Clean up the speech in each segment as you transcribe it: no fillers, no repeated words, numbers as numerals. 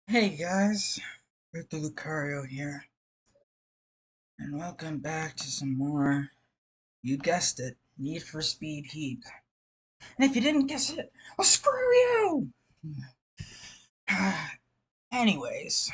Hey guys, Rick Lucario here, and welcome back to some more, you guessed it, Need for Speed Heat. And if you didn't guess it, well, screw you! Anyways,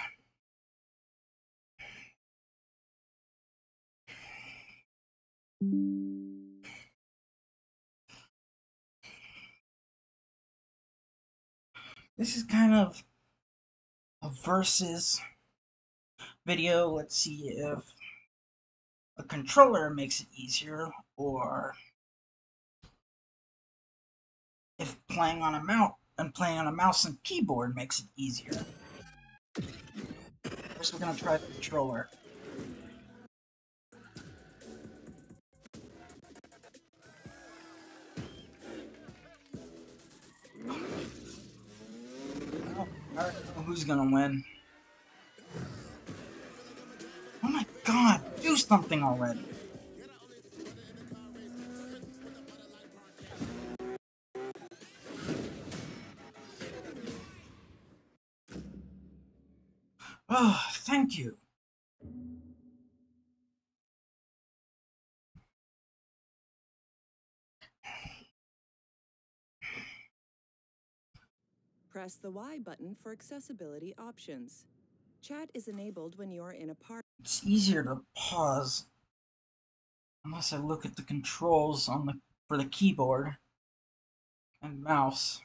this is kind of a versus video. Let's see if a controller makes it easier, or if playing on a mouse and keyboard makes it easier. First, we're gonna try the controller. Well, I already know who's gonna win. Oh my god, do something already! Oh, thank you. Press the Y button for accessibility options. Chat is enabled when you're in a party. It's easier to pause unless I look at the controls on the for the keyboard and mouse.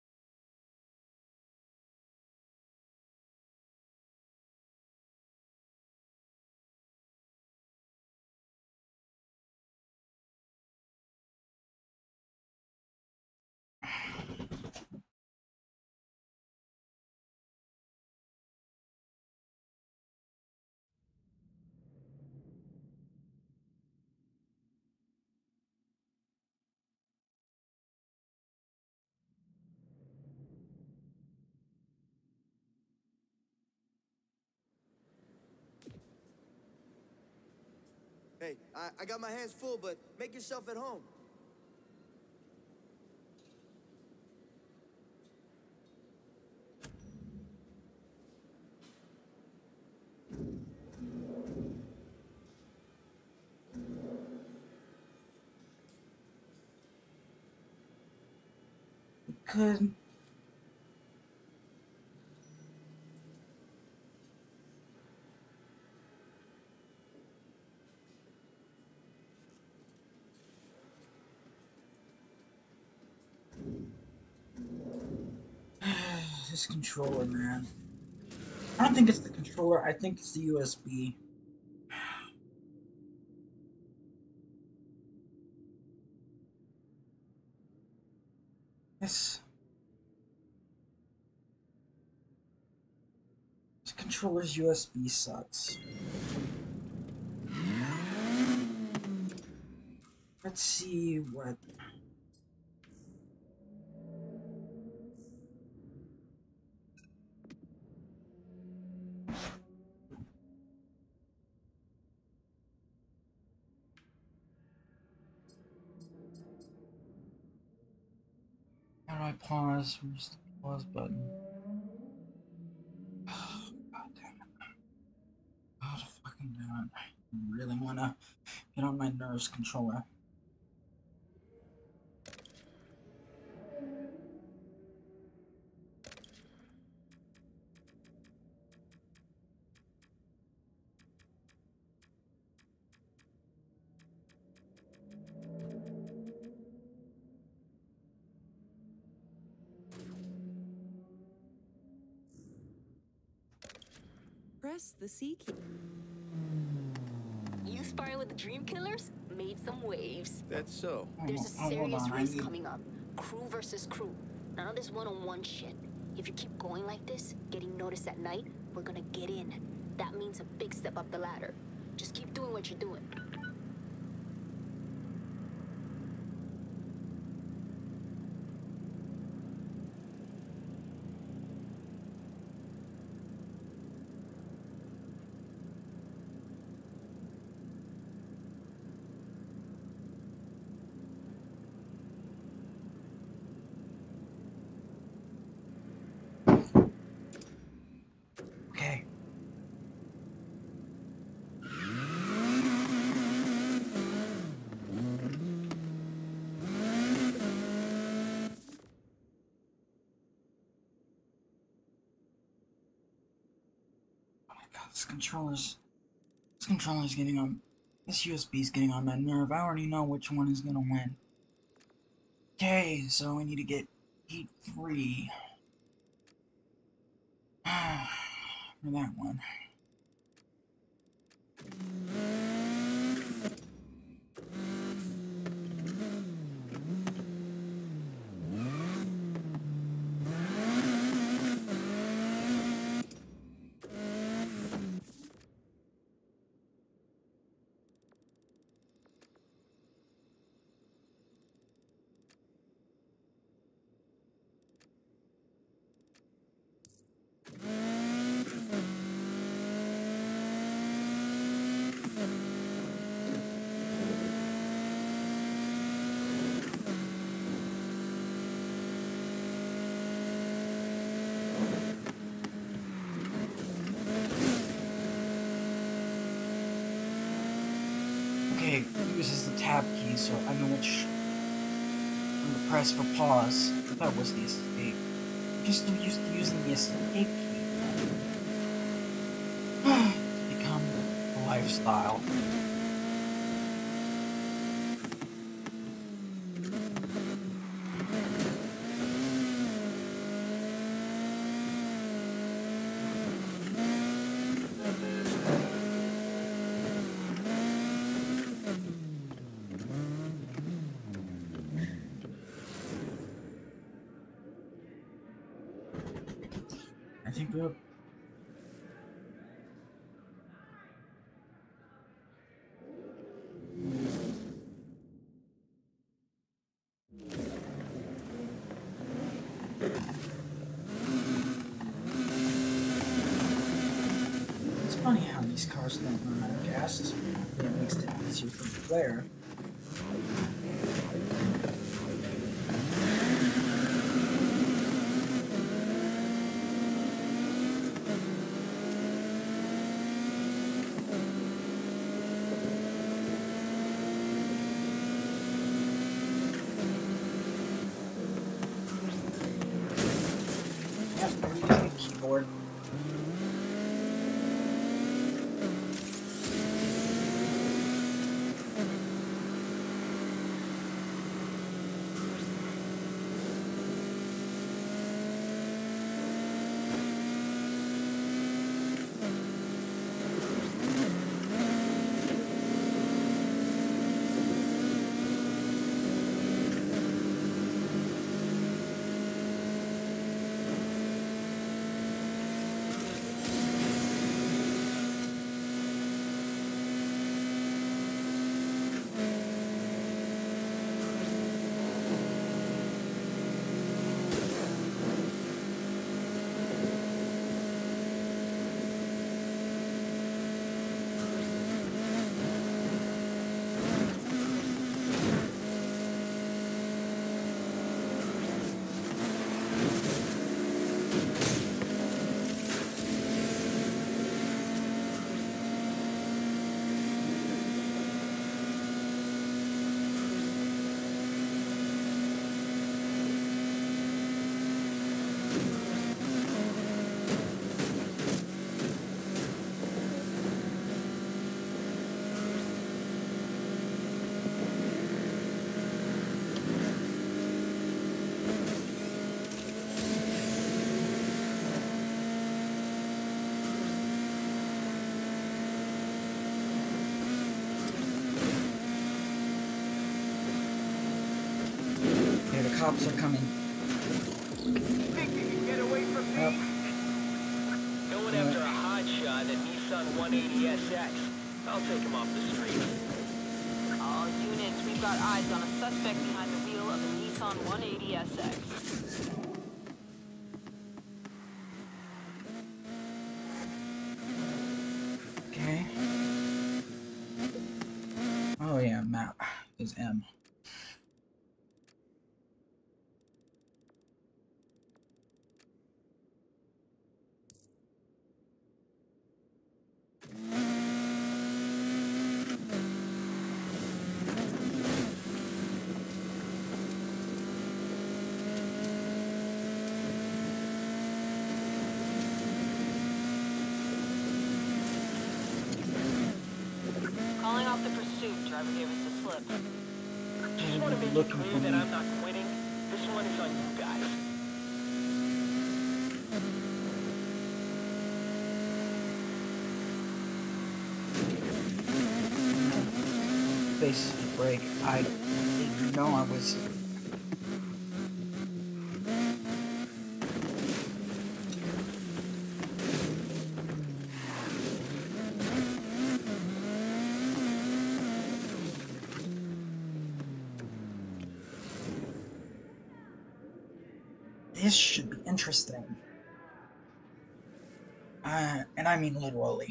Hey, I got my hands full, but make yourself at home. We could. This controller, man. I don't think it's the controller, I think it's the USB. This controller's USB sucks. Let's see what. How do I pause? Where's the pause button? God damn it. How to fucking do it? I really wanna get on my nerves, controller. Press the C key. You sparring with the Dream Killers? Made some waves. That's so. There's a Oh, hold serious on, race coming up. Crew versus crew. None of this one-on-one shit. If you keep going like this, getting noticed at night, we're gonna get in. That means a big step up the ladder. Just keep doing what you're doing. God, this controller's getting on, this USB's getting on my nerve. I already know which one is gonna win. Okay, so we need to get heat 3. For that one. Okay, it uses the tab key, so I know which one to press for pause. That was the escape. I'm just so used to using the escape key. It's become a lifestyle. I think we're... It's funny how these cars don't run out of gas. It makes it easier for the player. Yep, we're using a keyboard. Okay, the cops are coming. Think you can get away from me? Yep. Going after a hotshot, a Nissan 180SX. I'll take him off the street. All units, we've got eyes on a suspect behind the wheel of a Nissan 180SX. Okay. Oh yeah, map is M. driver gave us the slip. Just want to make it Looking clear for that me. I'm not quitting. This one is on you guys. Basically break. I didn't know I was. This should be interesting. And I mean literally.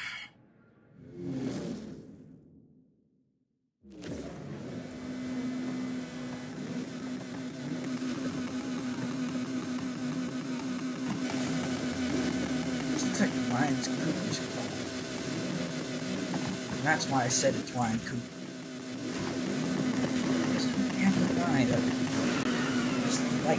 This looks like Ryan's Cooper's car. And that's why I said it's Ryan Cooper. Just every guy that just like.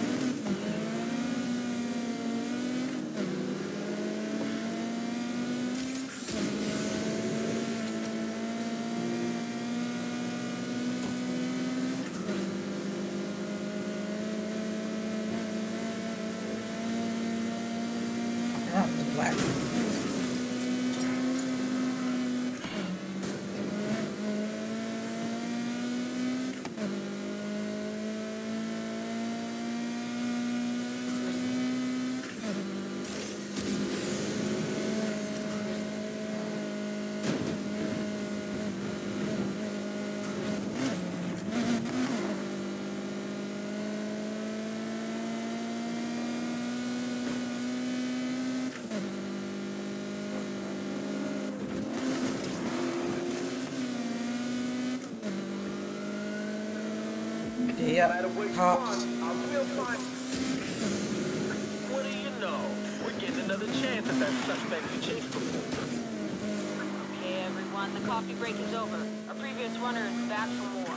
The black. Yep, cops. What do you know? We're getting another chance at that suspect we chased before. Okay, everyone, the coffee break is over. Our previous runner is back for more.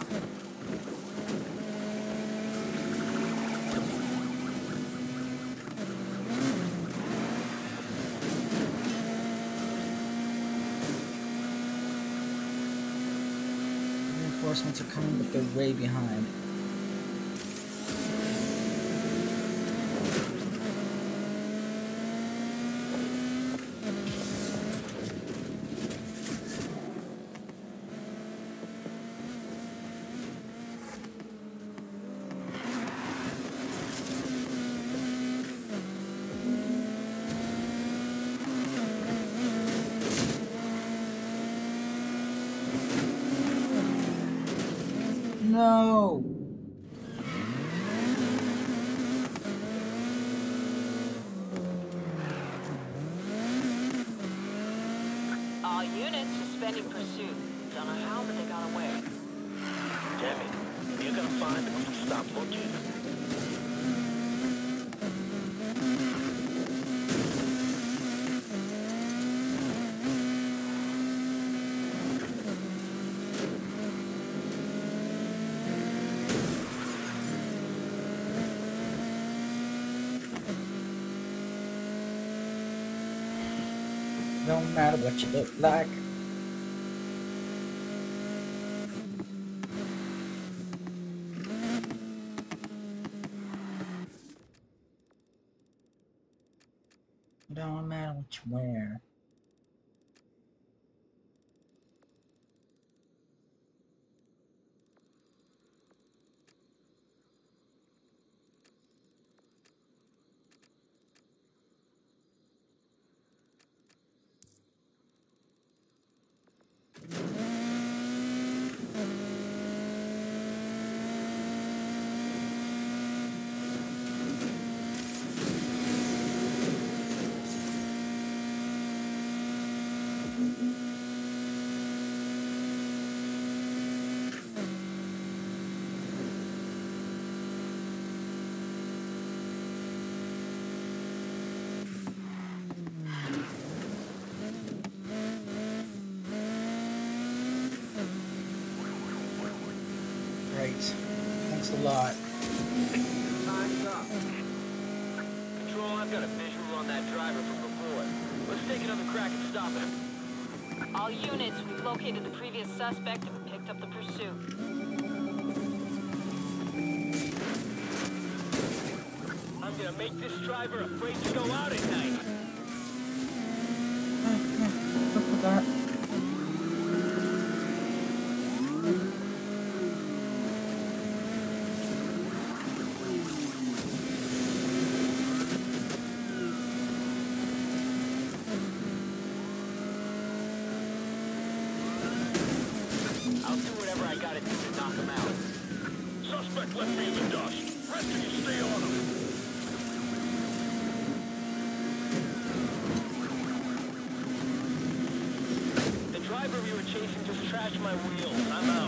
Reinforcements are coming, but they're way behind. No! All units suspending pursuit. Don't know how, but they got away. Damn it. You're gonna find them if we stop looking. Don't matter what you look like. Don't matter what you wear. Great. Thanks a lot. Time's up. Control, I've got a visual on that driver from before. Let's take another crack at stopping him. All units, we've located the previous suspect and picked up the pursuit. I'm gonna make this driver afraid to go out at night. Look at that. I'll do whatever I gotta do to knock him out. Suspect left me in the dust. Rest of you stay on him. The driver we were chasing just trashed my wheels. I'm out.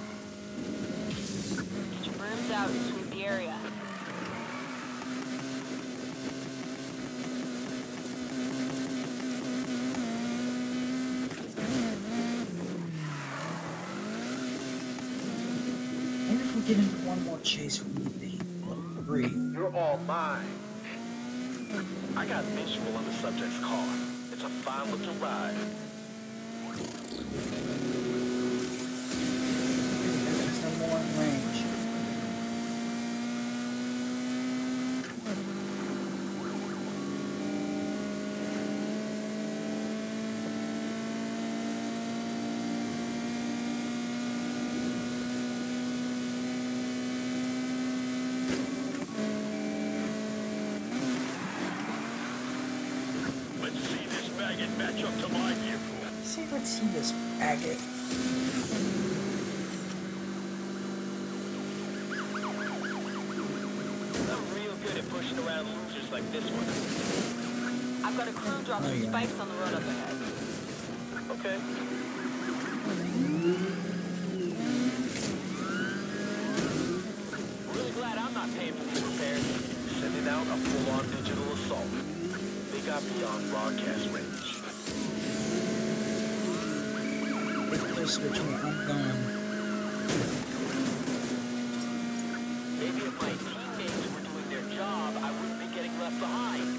Get your brooms out and sweep the area. Maybe if we get into one more chase, we need the heat level 3. You're all mine. I got visual on the subject's car. It's a fine-looking ride. There's no more in range. Let's see this baggage match up to my vehicle. See, let's see this agate. I'm real good at pushing around losers like this one. I've got a crew dropping Oh, yeah. spikes on the road up ahead. Okay. Really glad I'm not paying for these repairs. Sending out a full-on digital assault. They got beyond broadcast range. If they're switching, I'm gone. Maybe if my teammates were doing their job, I wouldn't be getting left behind.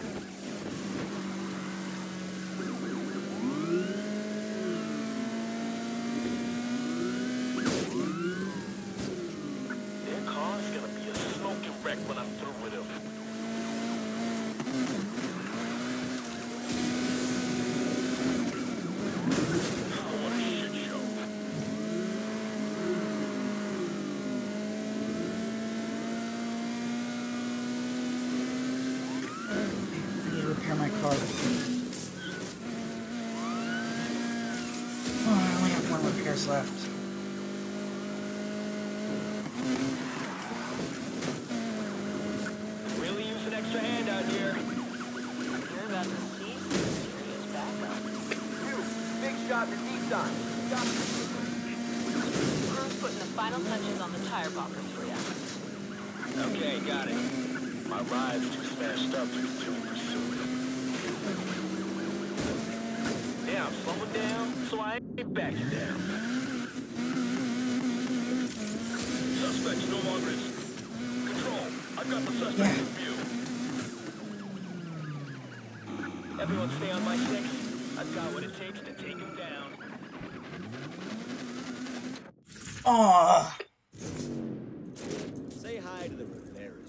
Their car's gonna be a smoking wreck when I'm through with them. Oh, what a shit show. I need to repair my car. Oh, I only have 1 repairs left. Really use an extra hand out here. You're about to see some serious backup. Big shot to Nissan. Crew's putting the final touches on the tire bumpers for you. Okay, got it. My ride's too smashed up to be too pursued. Yeah, I'm slowing down, so I ain't backing down. Suspect's no longer in... Control, I've got the suspect in view. Everyone stay on my 6. I've got what it takes to take him down. Aw. Say hi to the repairers.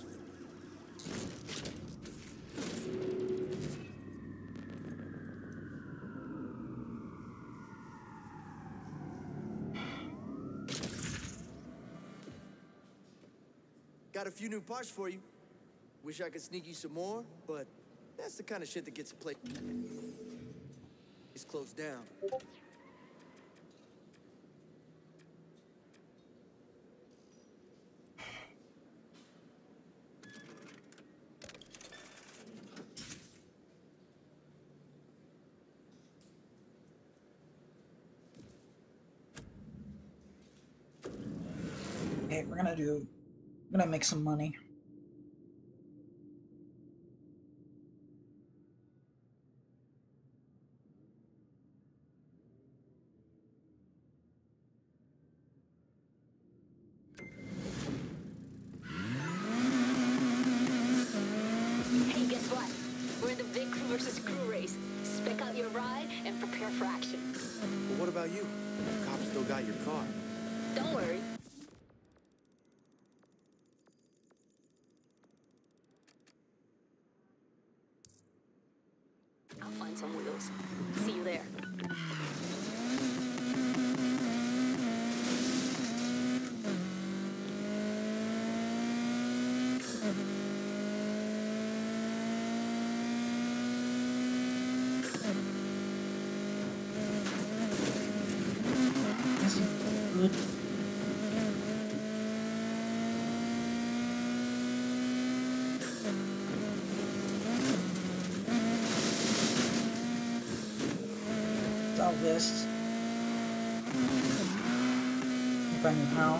Got a few new parts for you. Wish I could sneak you some more, but that's the kind of shit that gets a place. It's closed down. Okay, we're gonna make some money. Hey, guess what? We're in the big crew versus crew race. Spec out your ride and prepare for action. you. The cops still got your car. Don't worry. I'll find some wheels. See you there. This is good. All this. If I knew how.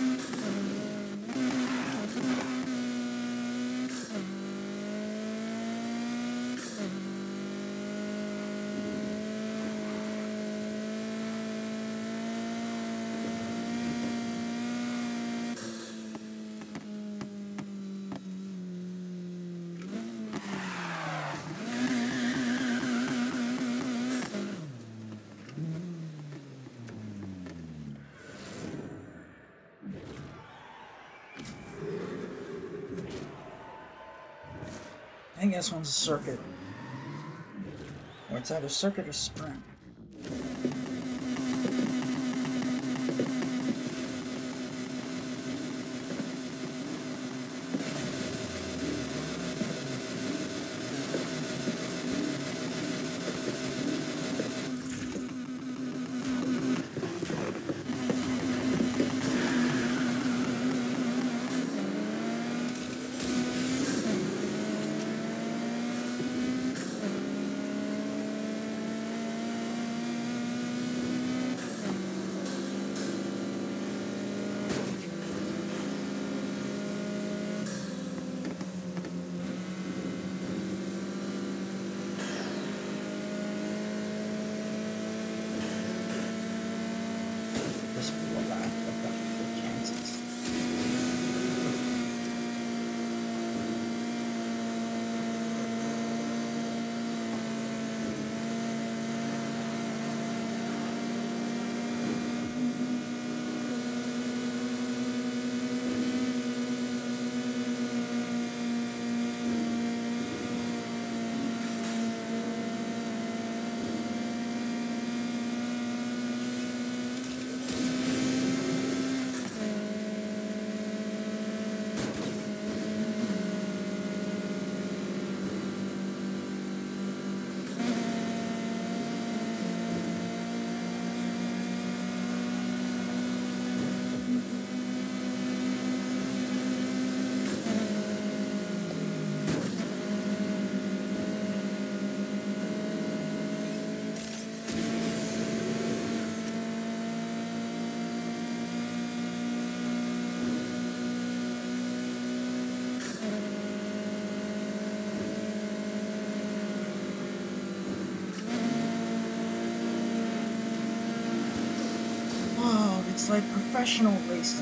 I think this one's a circuit. Or it's either circuit or sprint. This will allow for Kansas. Whoa, it's like professional racing.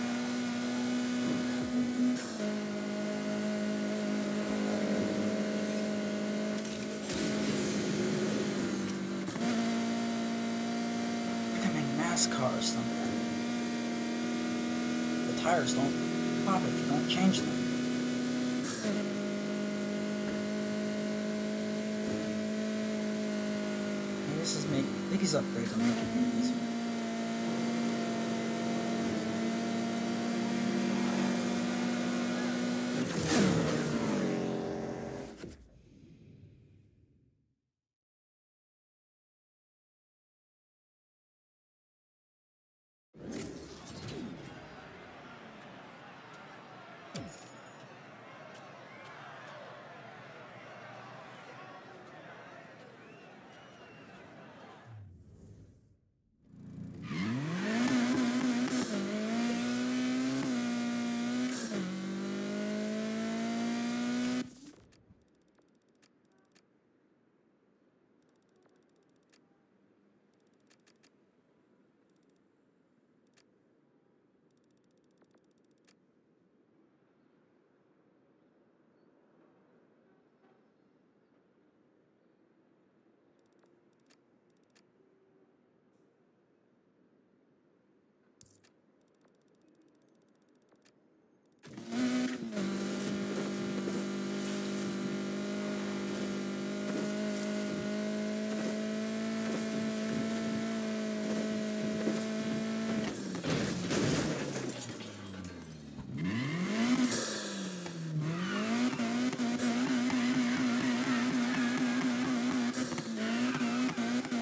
Becoming NASCAR or something. The tires don't pop if you don't change them. Maybe this is maybe I think these upgrades are making it easier.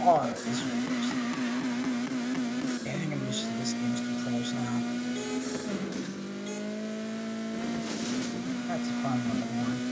R is reversed. Yeah, I think I'm used to this game's controls now. That's a fun little one.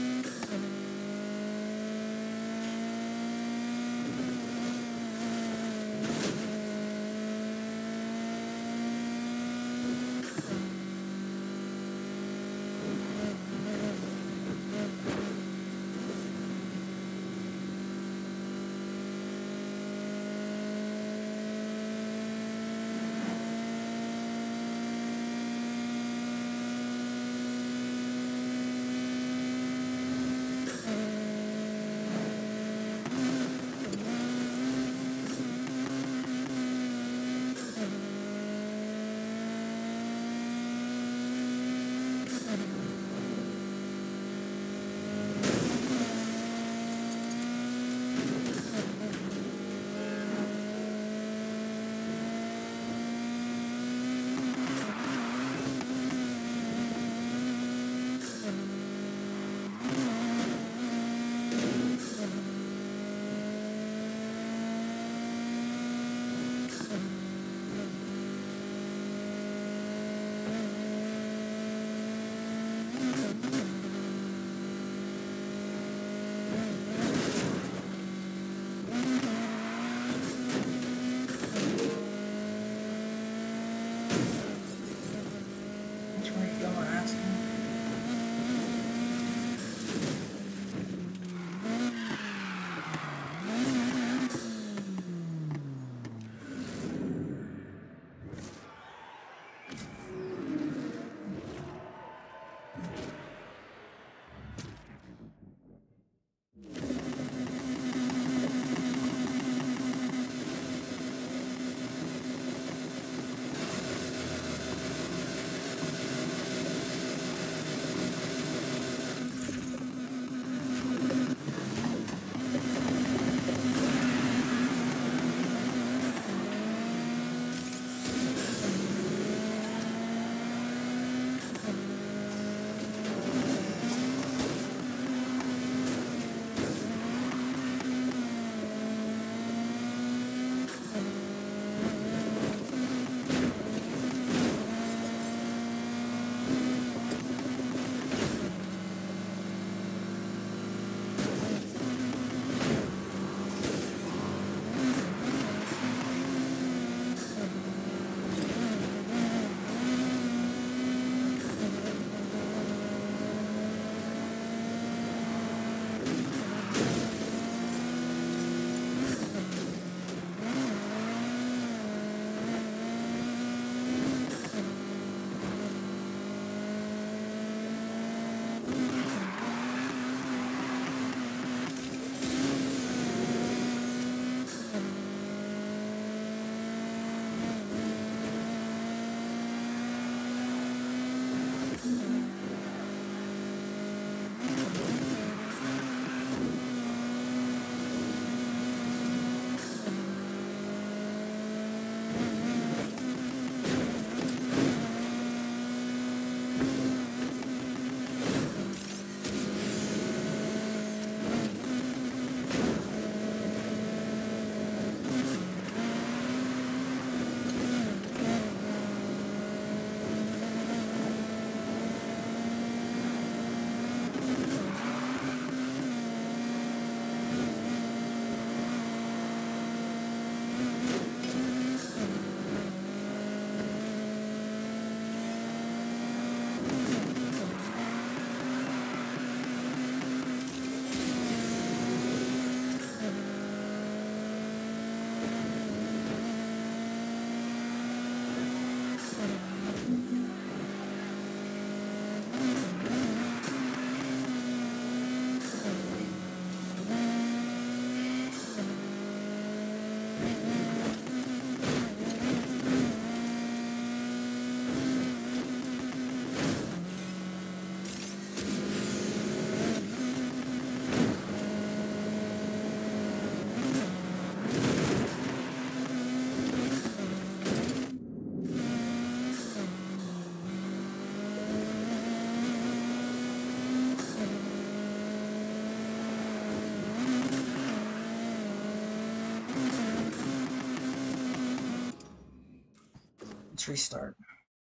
Let's restart.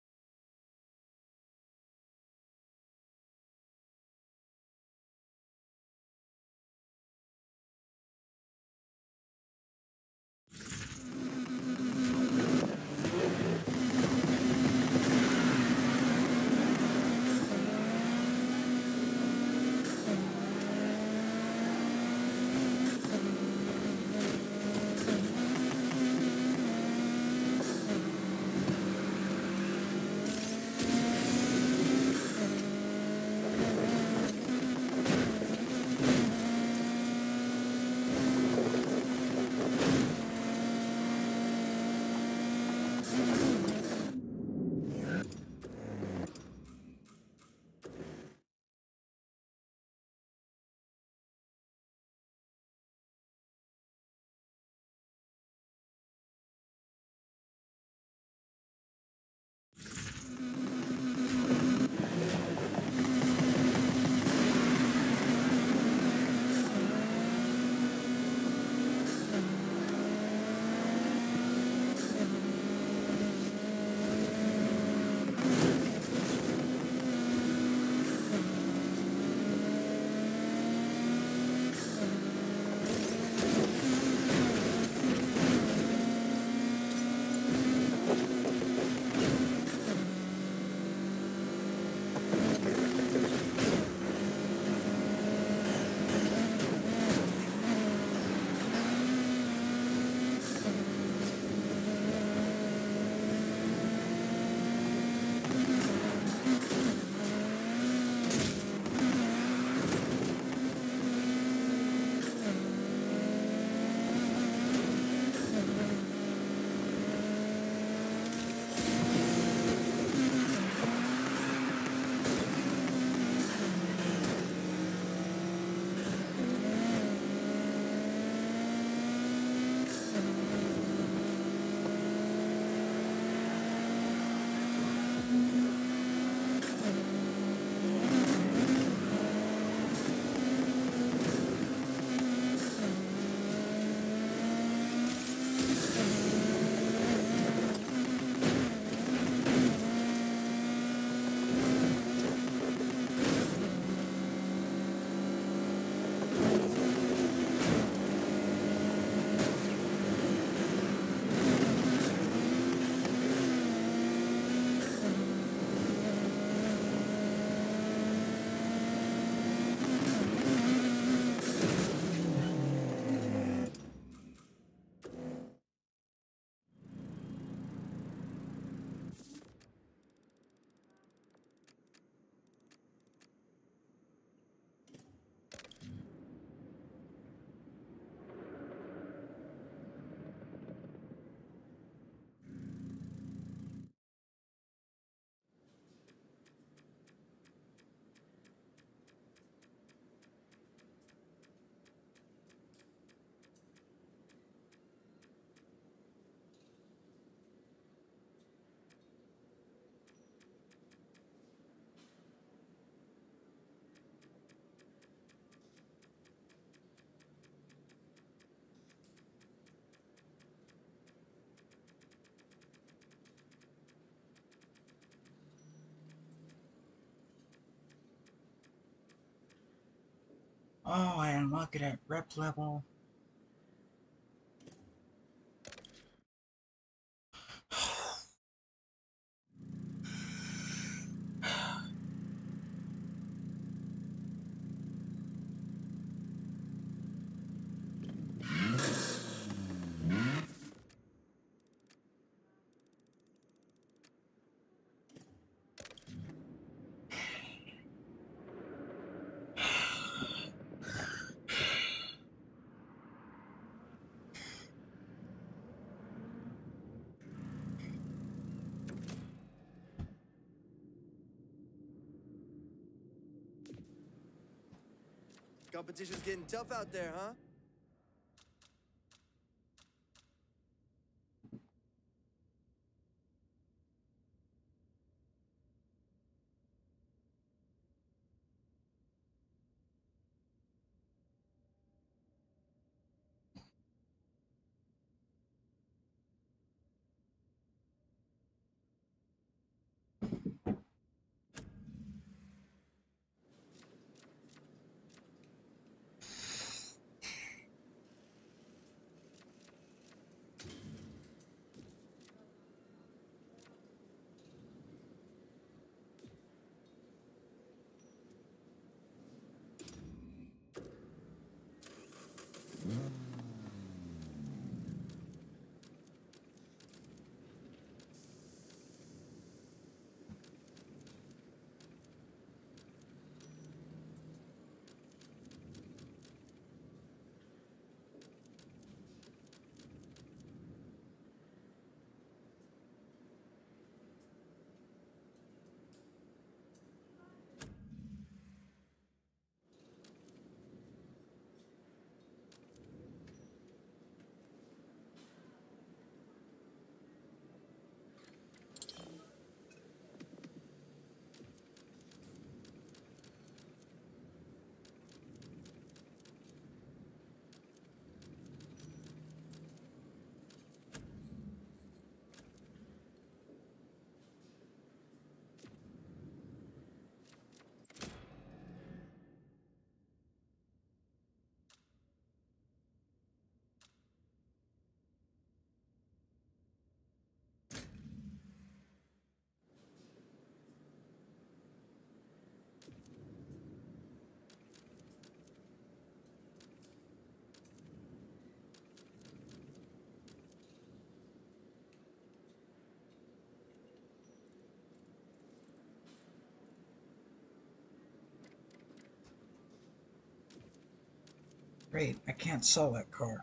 Oh, I unlock it at rep level. Competition's getting tough out there, huh? Great, I can't sell that car.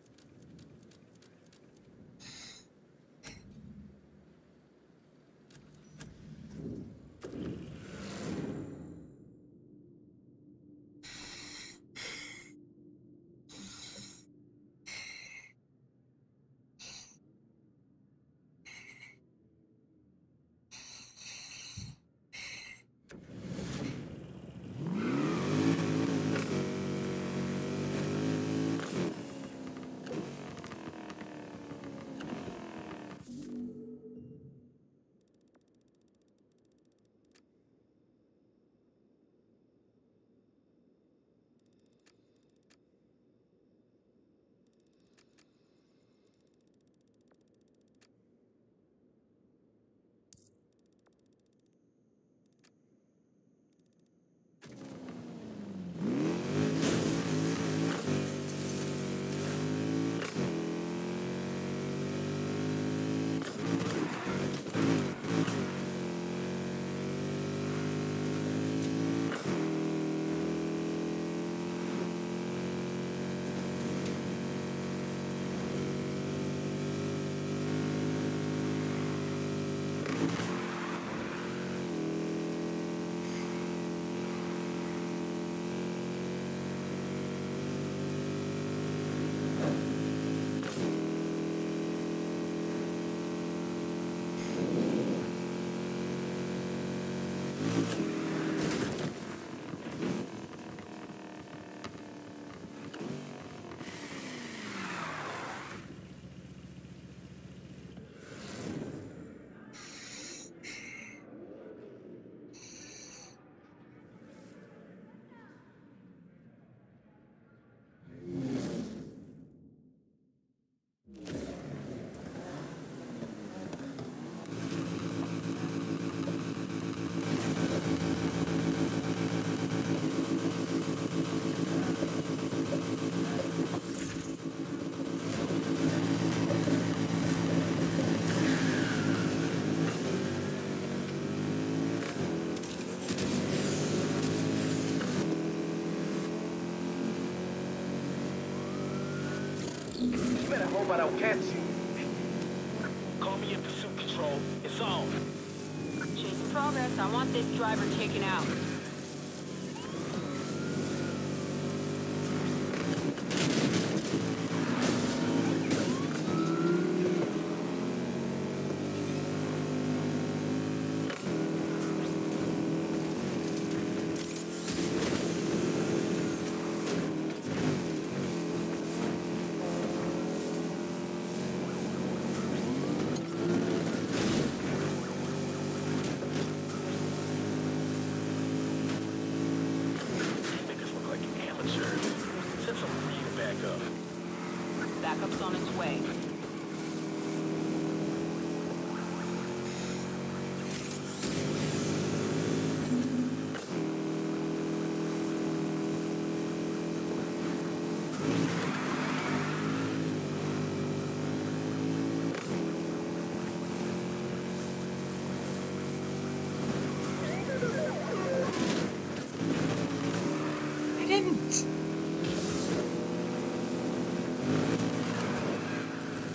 You better hope I don't catch you. Call me in pursuit control. It's on. Chasing progress. I want this driver taken out. Backup's on its way. I didn't.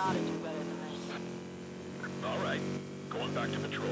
gotta do better than this. All right. Going back to patrol.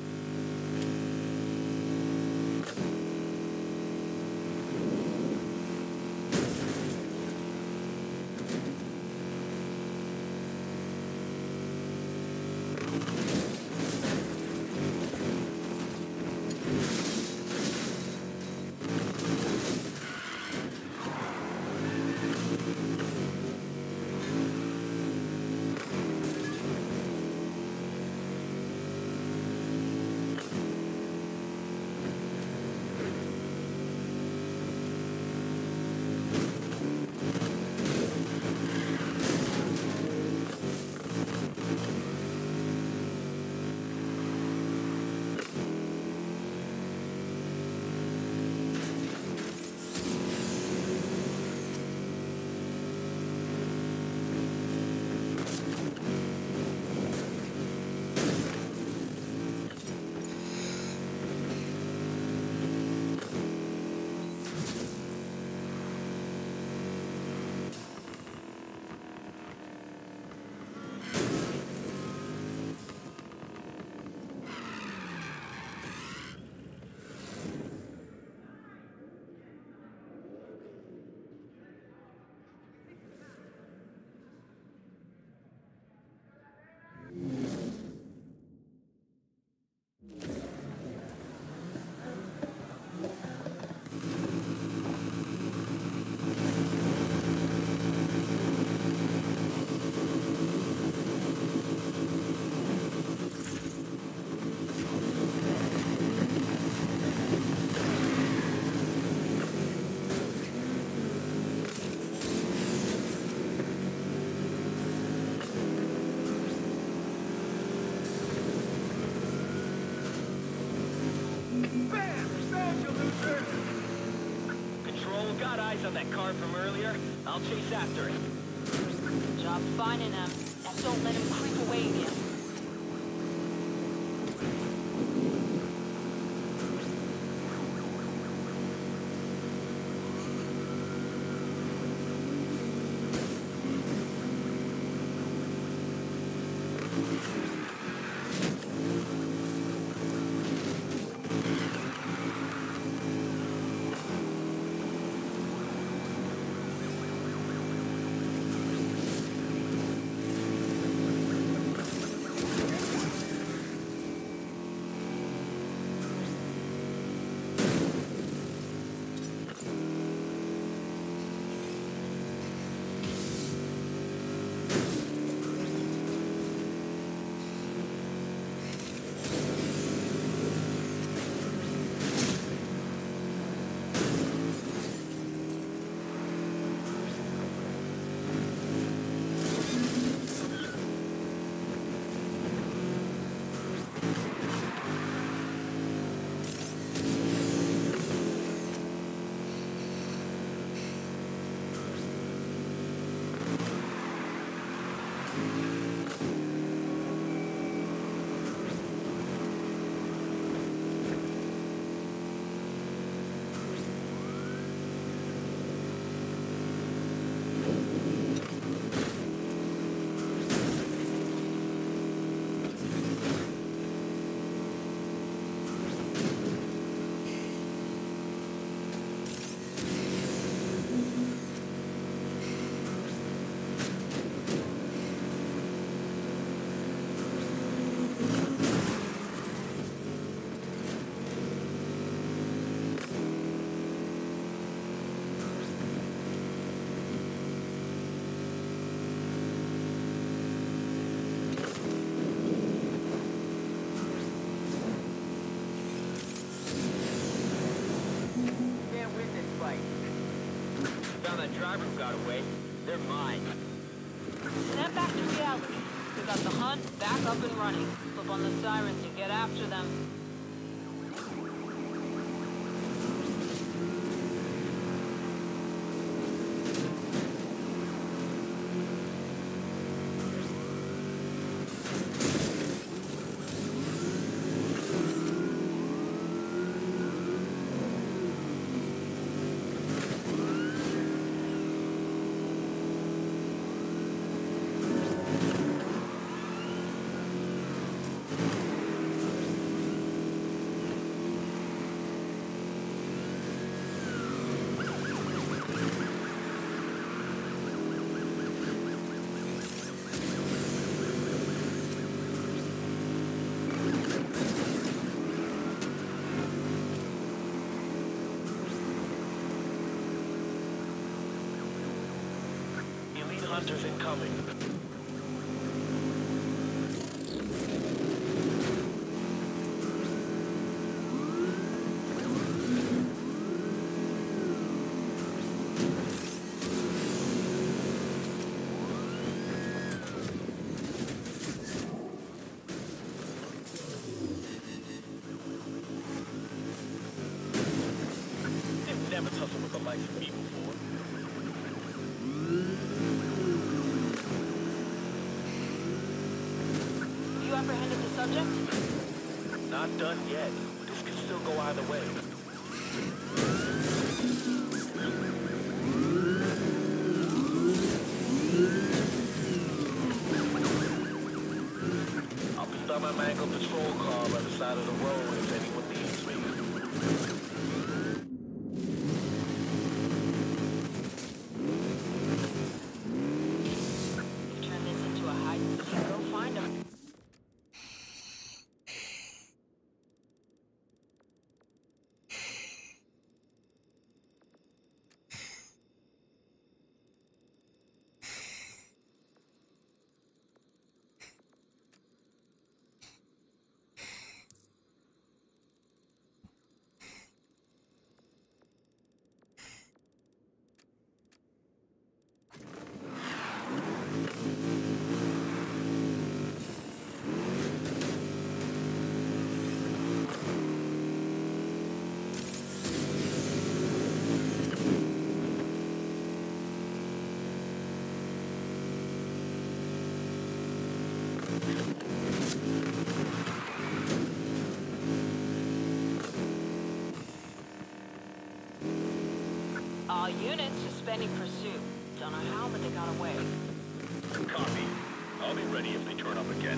Control, got eyes on that car from earlier. I'll chase after it. Good job finding him. Now don't let him creep away again. Found that driver who got away. They're mine. Snap back to reality. We got the hunt back up and running. Flip on the sirens and get after them. Hunters incoming. They've never tussled with the likes of me before. You apprehended the subject? Not done yet. This could still go either way. I'll be by my mangled patrol car by the side of the road if anyone needs me. You've turned this into a hide and seek. Go find him. All units suspending pursuit. Don't know how, but they got away. Copy. I'll be ready if they turn up again.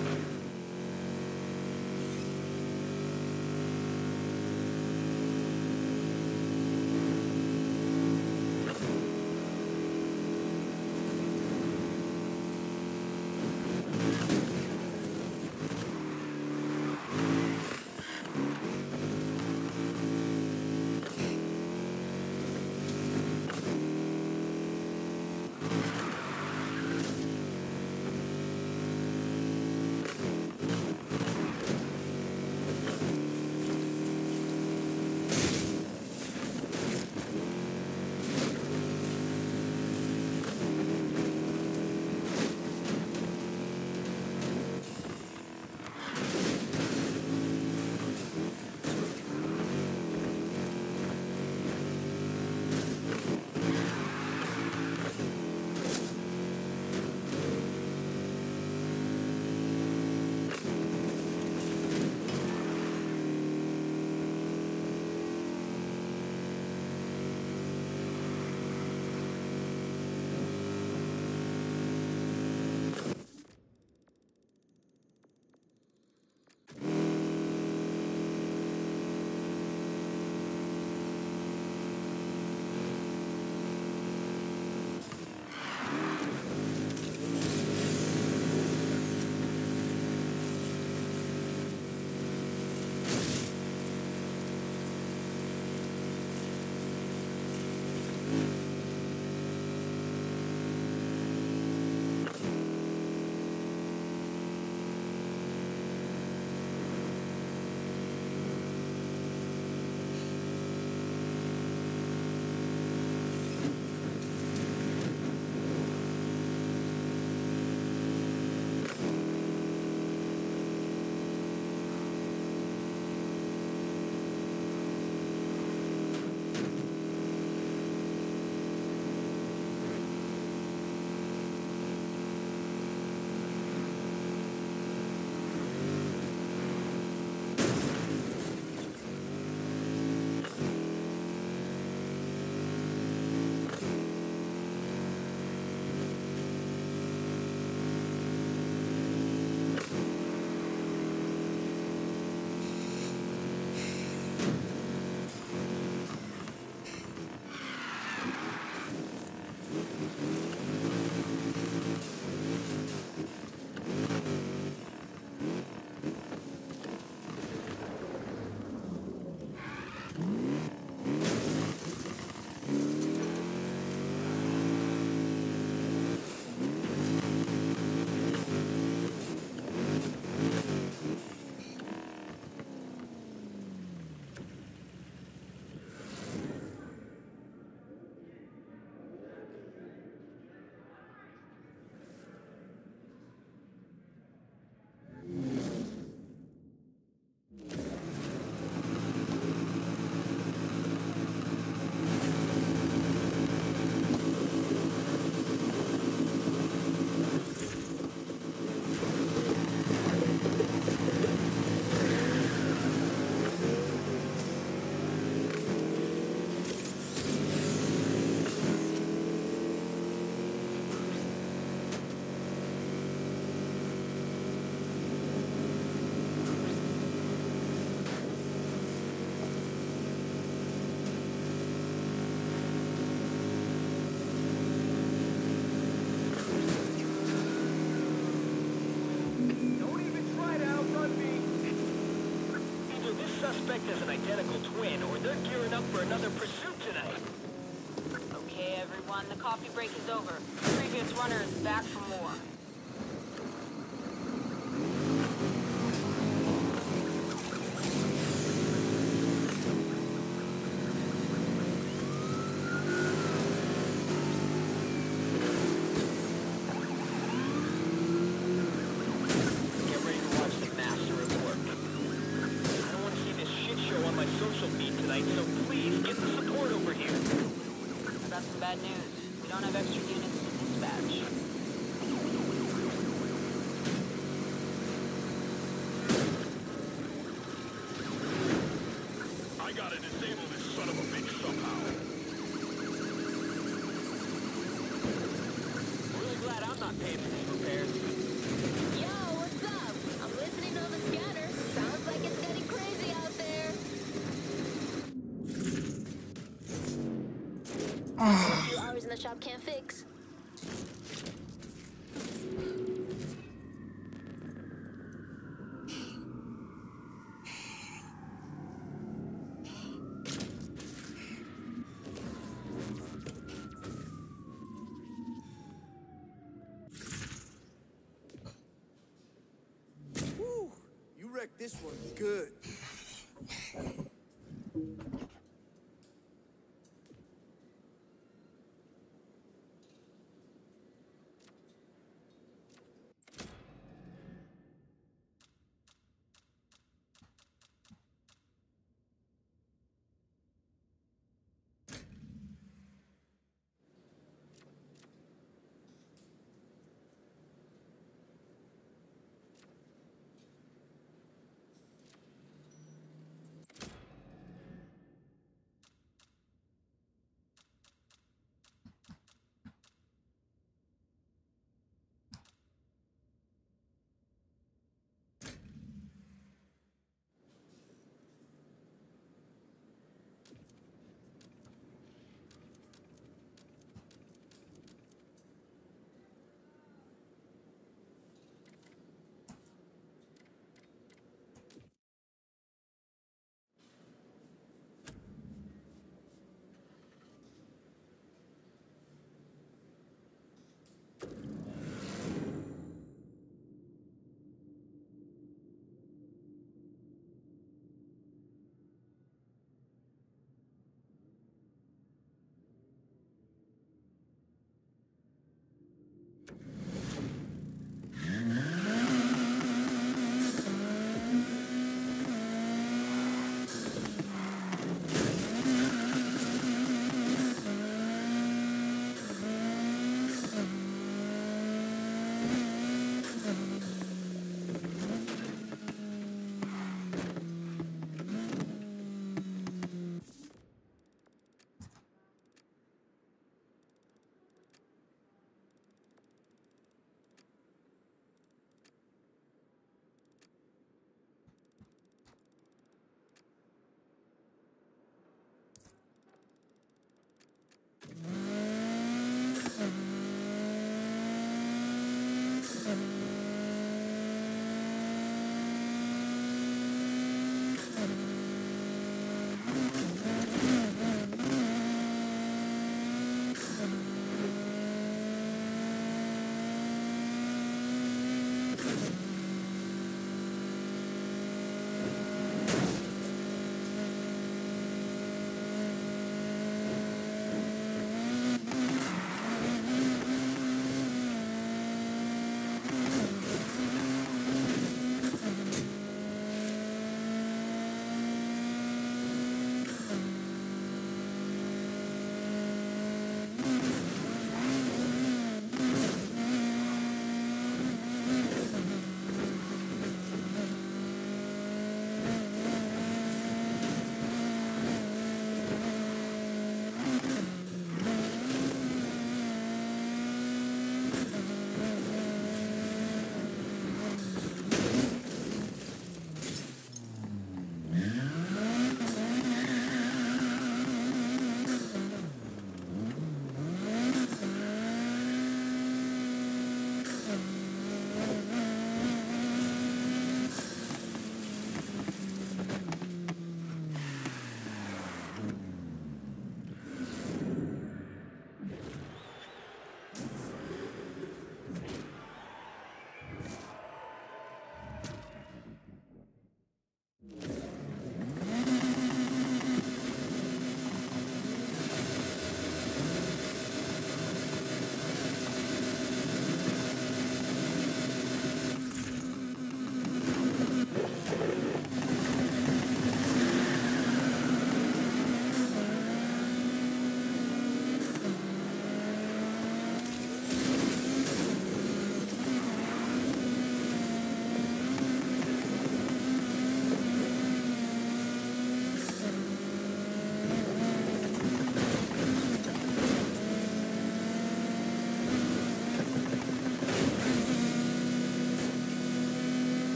suspect has an identical twin, or they're gearing up for another pursuit tonight. Okay, everyone, the coffee break is over. The previous runner is back for more. Get ready to watch the master at work. I don't want to see this shit show on my social feed tonight, so please get the support over here. I got some bad news. We don't have extra units to dispatch. I gotta disable this son of a bitch somehow. Really glad I'm not paying for these repairs. Yo, what's up? I'm listening on the scanner. Sounds like it's getting crazy out there. A few hours in the shop can't fix. Whew, you wrecked this one good.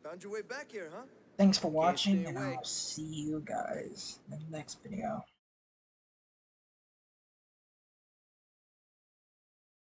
Found your way back here, huh? Thanks for Can't watching, stay and away. I'll see you guys in the next video.